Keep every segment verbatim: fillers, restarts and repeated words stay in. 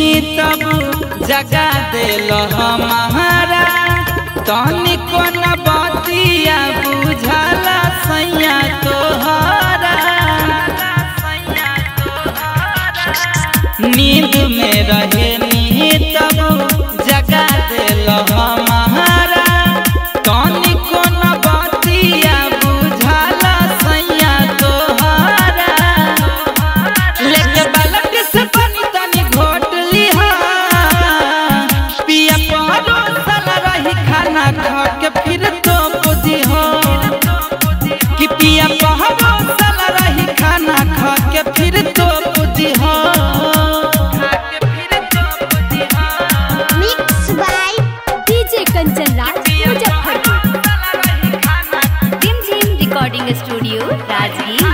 तब जगा दिल हमारा तनी कोन बतिया बुझला सैया तोहरा नींद में रहे नी तब जगा दिल हमारा तनी कोन बतिया बुझला सैया तोहरा लेके बालक से पानी तनी घोट लिहा पिया परोसल रही खाना खा के फिर तो बुझी हो कि पिया परोसल रही खाना खा के फिर तो बुझी हो। Mix by DJ Kanchan Raj Muzaffarpur Jim Jim recording studio Rajgir.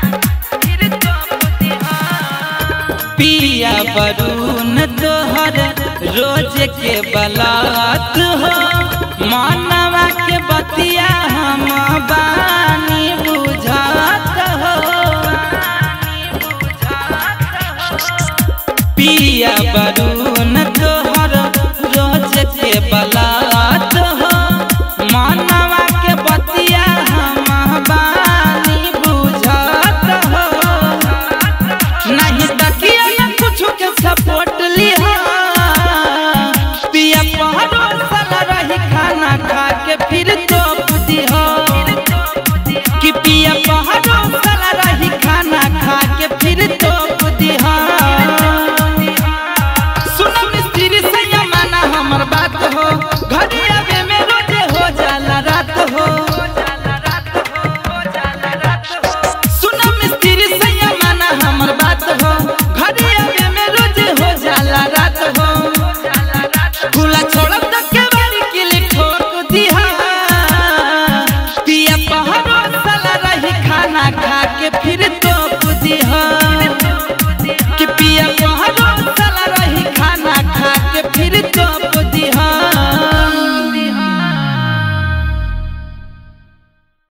पिया वरुण तोहर रोज के बलात हो मानवा के बतिया हम बानी बुझात हो पिया वरुण